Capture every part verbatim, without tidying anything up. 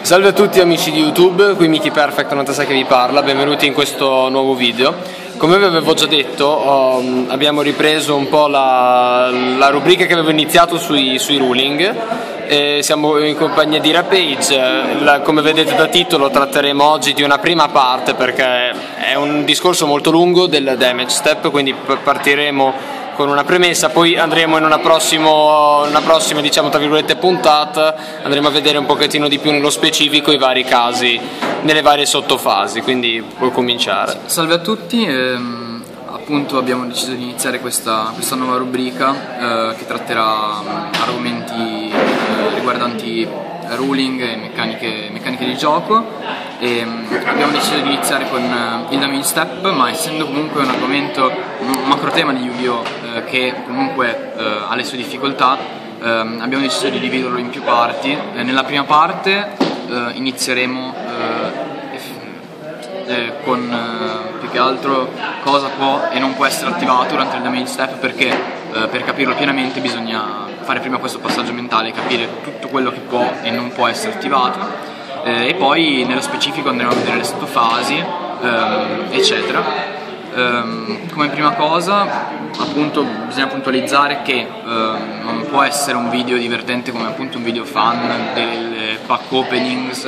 Salve a tutti amici di YouTube, qui Mickey Perfect novantasei che vi parla, benvenuti in questo nuovo video. Come vi avevo già detto, um, abbiamo ripreso un po' la, la rubrica che avevo iniziato sui, sui ruling. E siamo in compagnia di Rampage. La, come vedete da titolo tratteremo oggi di una prima parte perché è un discorso molto lungo del damage step, quindi partiremo con una premessa, poi andremo in una, prossimo, una prossima diciamo tra virgolette puntata, andremo a vedere un pochettino di più nello specifico i vari casi, nelle varie sottofasi, quindi puoi cominciare. Salve a tutti, ehm, appunto abbiamo deciso di iniziare questa, questa nuova rubrica eh, che tratterà argomenti eh, riguardanti ruling e meccaniche, meccaniche di gioco e um, abbiamo deciso di iniziare con uh, il damage step, ma essendo comunque un argomento, un macro tema di Yu-Gi-Oh! Uh, che comunque uh, ha le sue difficoltà, uh, abbiamo deciso di dividerlo in più parti. Uh, nella prima parte uh, inizieremo uh, eh, con uh, più che altro cosa può e non può essere attivato durante il damage step, perché uh, per capirlo pienamente bisogna fare prima questo passaggio mentale, capire tutto quello che può e non può essere attivato, eh, e poi nello specifico andremo a vedere le sottofasi, ehm, eccetera. Ehm, come prima cosa, appunto, bisogna puntualizzare che ehm, non può essere un video divertente come appunto un video fan delle pack openings,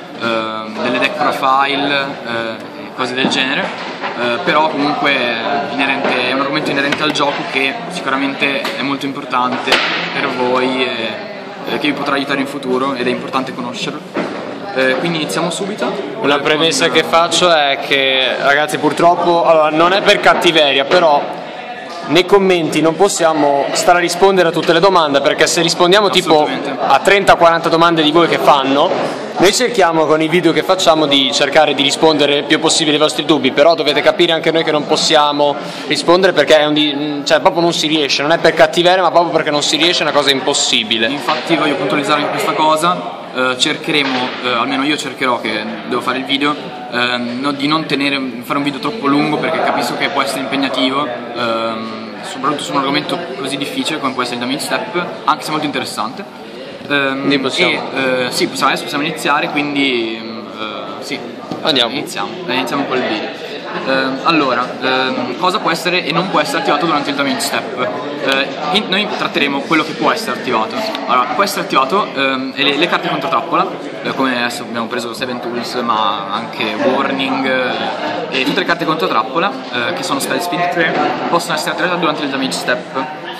ehm, delle deck profile, eh, cose del genere, eh, però comunque inerente, è un argomento inerente al gioco che sicuramente è molto importante per voi e eh, che vi potrà aiutare in futuro ed è importante conoscerlo. Eh, quindi iniziamo subito. Una premessa con... che faccio è che, ragazzi, purtroppo, allora, non è per cattiveria, però nei commenti non possiamo stare a rispondere a tutte le domande, perché se rispondiamo tipo a trenta quaranta domande di voi che fanno, noi cerchiamo con i video che facciamo di cercare di rispondere il più possibile ai vostri dubbi, però dovete capire anche noi che non possiamo rispondere perché è un di... cioè, proprio non si riesce, non è per cattiveria ma proprio perché non si riesce, è una cosa impossibile. Infatti voglio puntualizzare in questa cosa, eh, cercheremo, eh, almeno io cercherò, che devo fare il video, eh, no, di non tenere, fare un video troppo lungo, perché capisco che può essere impegnativo, ehm, soprattutto su un argomento così difficile come può essere il damage step, anche se molto interessante. Um, e uh, sì, possiamo, adesso possiamo iniziare, quindi uh, sì, andiamo. Iniziamo, iniziamo col video. Uh, allora, uh, cosa può essere e non può essere attivato durante il damage step? Uh, in, noi tratteremo quello che può essere attivato. Allora, può essere attivato um, le, le carte contro trappola, uh, come adesso abbiamo preso Seven Tools, ma anche Warning uh, e tutte le carte contro trappola, uh, che sono Spell Speed tre, possono essere attivate durante il damage step.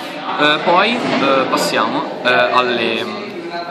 Uh, poi uh, passiamo uh, alle...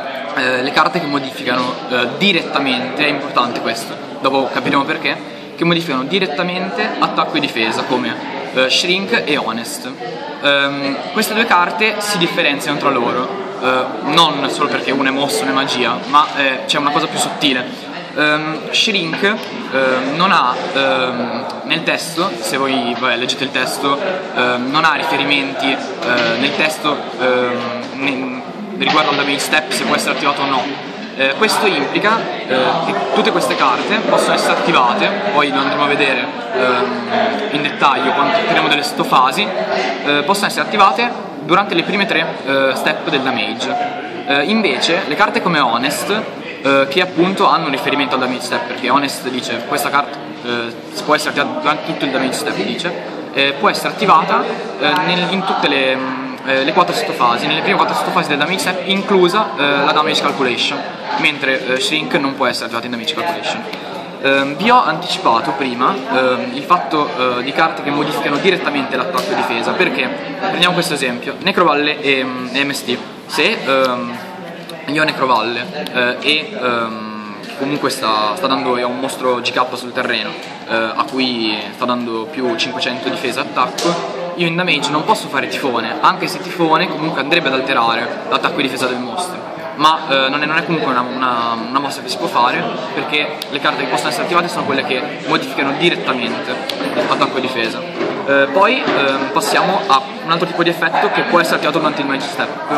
Eh, le carte che modificano eh, direttamente, è importante questo, dopo capiremo perché, che modificano direttamente attacco e difesa, come eh, Shrink e Honest. Um, queste due carte si differenziano tra loro, eh, non solo perché una è mossa, una è magia, ma eh, c'è una cosa più sottile. Um, Shrink eh, non ha ehm, nel testo, se voi vabbè, leggete il testo, ehm, non ha riferimenti eh, nel testo ehm, ne, riguardo al damage step, se può essere attivato o no. Eh, questo implica eh, che tutte queste carte possono essere attivate, poi lo andremo a vedere ehm, in dettaglio quando tratteremo delle sottofasi, eh, possono essere attivate durante le prime tre eh, step del damage. Eh, invece le carte come Honest, eh, che appunto hanno un riferimento al damage step, perché Honest dice questa carta eh, può essere attivata durante tutto il damage step, dice, eh, può essere attivata eh, nel, in tutte le... Eh, le quattro sottofasi, nelle prime quattro sottofasi del damage step, inclusa eh, la damage calculation, mentre eh, Shrink non può essere attivata in damage calculation. Eh, vi ho anticipato prima eh, il fatto eh, di carte che modificano direttamente l'attacco e difesa, perché prendiamo questo esempio, Necrovalle e, e M S T. Se ehm, io ho Necrovalle eh, e ehm, comunque sta, sta dando a un mostro G K sul terreno, eh, a cui sta dando più cinquecento difesa e attacco, io in damage non posso fare tifone, anche se tifone comunque andrebbe ad alterare l'attacco e difesa del mostro, ma eh, non, è, non è comunque una, una, una mossa che si può fare, perché le carte che possono essere attivate sono quelle che modificano direttamente attacco e difesa. Eh, poi eh, passiamo a un altro tipo di effetto che può essere attivato durante il damage step.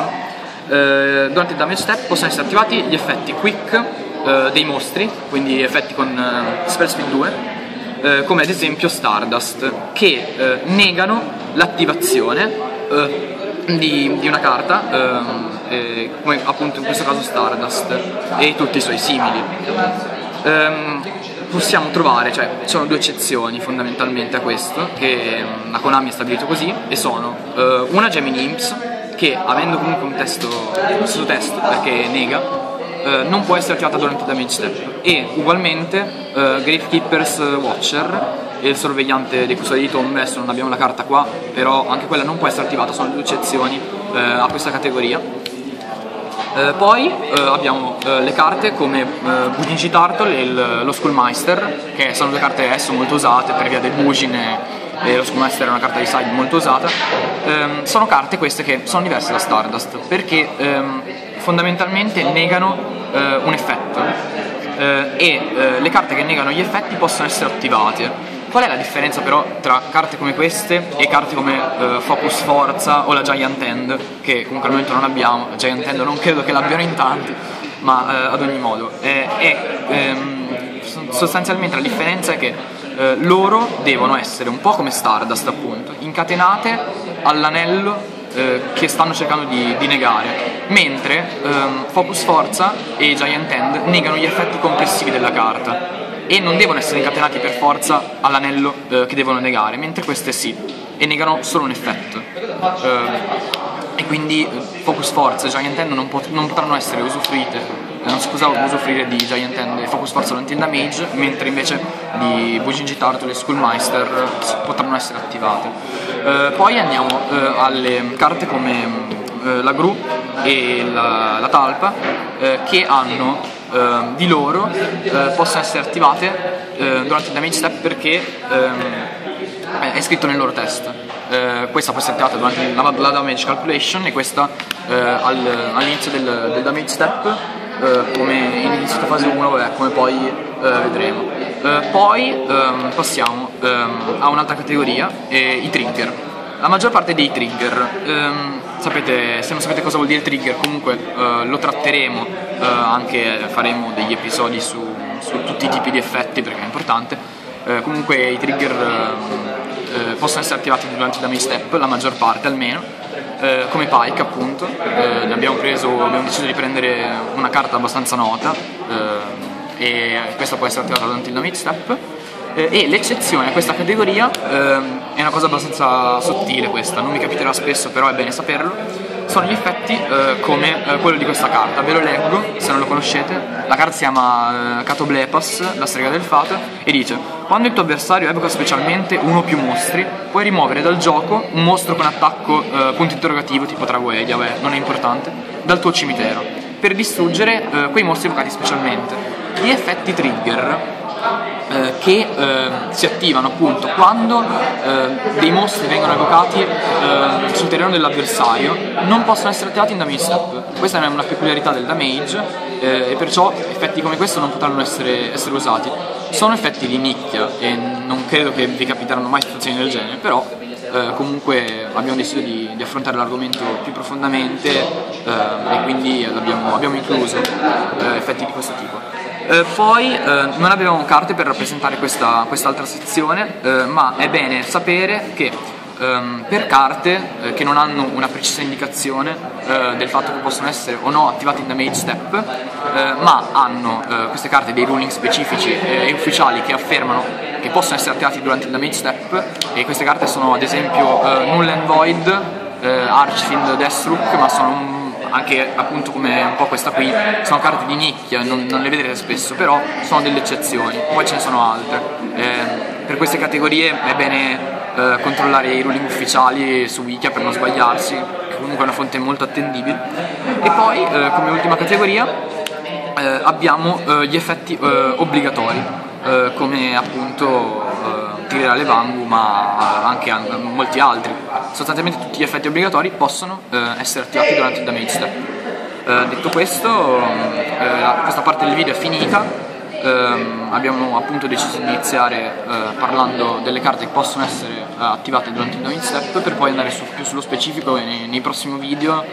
Eh, durante il damage step possono essere attivati gli effetti quick eh, dei mostri, quindi effetti con eh, Spell Speed due, Eh, come ad esempio Stardust, che eh, negano l'attivazione eh, di, di una carta, eh, eh, come appunto in questo caso Stardust e tutti i suoi simili. Um, possiamo trovare, cioè ci sono due eccezioni fondamentalmente a questo, che la Konami ha stabilito così, e sono uh, una Gemini Imps, che avendo comunque un testo su test perché nega, uh, non può essere attivata durante il damage step, e ugualmente uh, Gravekeeper's Watcher, il sorvegliante dei custodi di tombe. Adesso non abbiamo la carta qua, però anche quella non può essere attivata, sono due eccezioni uh, a questa categoria. Uh, poi uh, abbiamo uh, le carte come uh, Bujinji Turtle e il, lo Schoolmeister, che sono due carte adesso molto usate per via del Bujin, e, e lo Schoolmeister è una carta di side molto usata. Um, sono carte queste che sono diverse da Stardust, perché um, fondamentalmente negano uh, un effetto, uh, e uh, le carte che negano gli effetti possono essere attivate. Qual è la differenza però tra carte come queste e carte come uh, Focus Forza o la Giant Hand, che comunque al momento non abbiamo? La Giant Hand non credo che l'abbiano in tanti, ma uh, ad ogni modo eh, è, ehm, sostanzialmente la differenza è che eh, loro devono essere un po' come Stardust, appunto, incatenate all'anello eh, che stanno cercando di, di negare, mentre ehm, Focus Forza e Giant Hand negano gli effetti complessivi della carta e non devono essere incatenati per forza all'anello eh, che devono negare, mentre queste sì, e negano solo un effetto. Eh, e quindi Focus Forza e Giant Hand non, pot non potranno essere usufruite, eh, non si può usufruire di Giant Hand e Focus Forza durante il damage, mentre invece di Bujinji Turtle e Schoolmeister potranno essere attivate. Eh, poi andiamo eh, alle carte come eh, la Gru e la, la Talpa, eh, che hanno Uh, di loro uh, possono essere attivate uh, durante il damage step perché um, è scritto nel loro test. Uh, questa può essere attivata durante la, la damage calculation e questa uh, al, all'inizio del, del damage step, uh, come inizio di fase uno, vabbè, come poi uh, vedremo. Uh, poi um, passiamo um, a un'altra categoria, eh, i trigger. La maggior parte dei trigger, um, sapete, se non sapete cosa vuol dire trigger, comunque uh, lo tratteremo, uh, anche faremo degli episodi su, su tutti i tipi di effetti perché è importante. Uh, comunque i trigger uh, uh, possono essere attivati durante il damage step, la maggior parte almeno, uh, come Pike appunto. Uh, ne abbiamo preso, abbiamo deciso di prendere una carta abbastanza nota uh, e questa può essere attivata durante il damage step. Eh, e l'eccezione a questa categoria ehm, è una cosa abbastanza sottile, questa non mi capiterà spesso, però è bene saperlo. Sono gli effetti eh, come eh, quello di questa carta. Ve lo leggo se non lo conoscete. La carta si chiama eh, Catoblepas, la strega del fato, e dice: quando il tuo avversario evoca specialmente uno o più mostri, puoi rimuovere dal gioco un mostro con attacco eh, punto interrogativo tipo Tragoedia, beh, non è importante, dal tuo cimitero, per distruggere eh, quei mostri evocati specialmente. Gli effetti trigger Eh, che eh, si attivano appunto quando eh, dei mostri vengono evocati eh, sul terreno dell'avversario non possono essere attivati in damage step. Questa è una peculiarità del damage eh, e perciò effetti come questo non potranno essere, essere usati. Sono effetti di nicchia e non credo che vi capiteranno mai situazioni del genere, però eh, comunque abbiamo deciso di, di affrontare l'argomento più profondamente eh, e quindi abbiamo, abbiamo incluso eh, effetti di questo tipo. Eh, poi eh, non avevamo carte per rappresentare questa quest'altra sezione, eh, ma è bene sapere che ehm, per carte eh, che non hanno una precisa indicazione eh, del fatto che possono essere o no attivate in damage step, eh, ma hanno eh, queste carte dei ruling specifici eh, e ufficiali che affermano che possono essere attivati durante il damage step, e queste carte sono ad esempio eh, Null and Void, eh, Archfiend, Deathstroke, ma sono un anche appunto come un po' questa qui, sono carte di nicchia, non, non le vedrete spesso, però sono delle eccezioni, poi ce ne sono altre. Eh, per queste categorie è bene eh, controllare i ruling ufficiali su Wikia per non sbagliarsi, che comunque è una fonte molto attendibile. E poi eh, come ultima categoria eh, abbiamo eh, gli effetti eh, obbligatori, eh, come appunto eh, Tirare alle Vangu, ma anche, anche molti altri. Sostanzialmente tutti gli effetti obbligatori possono eh, essere attivati durante il damage step. Eh, detto questo, eh, questa parte del video è finita. Eh, abbiamo appunto deciso di iniziare eh, parlando delle carte che possono essere eh, attivate durante il damage step, per poi andare su, più sullo specifico e nei, nei prossimi video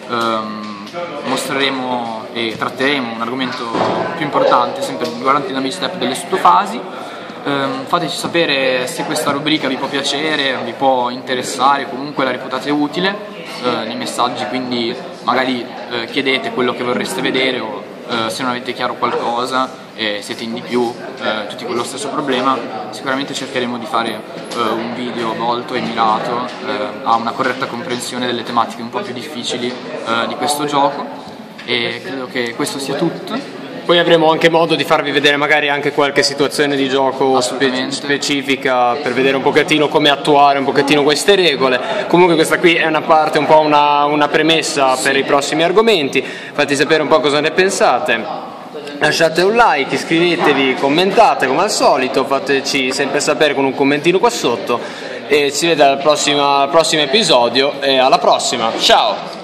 ehm, mostreremo e tratteremo un argomento più importante sempre riguardante il damage step delle sottofasi. Um, fateci sapere se questa rubrica vi può piacere, vi può interessare, comunque la reputate utile uh, nei messaggi, quindi magari eh, chiedete quello che vorreste vedere o eh, se non avete chiaro qualcosa e siete in di più, eh, tutti con lo stesso problema, sicuramente cercheremo di fare eh, un video volto e mirato eh, a una corretta comprensione delle tematiche un po' più difficili eh, di questo gioco, e credo che questo sia tutto. Poi avremo anche modo di farvi vedere magari anche qualche situazione di gioco spe specifica per vedere un pochettino come attuare un pochettino queste regole. Comunque questa qui è una parte, un po' una, una premessa per i prossimi argomenti. Fate sapere un po' cosa ne pensate. Lasciate un like, iscrivetevi, commentate come al solito, fateci sempre sapere con un commentino qua sotto e ci vede al prossimo, al prossimo episodio e alla prossima, ciao!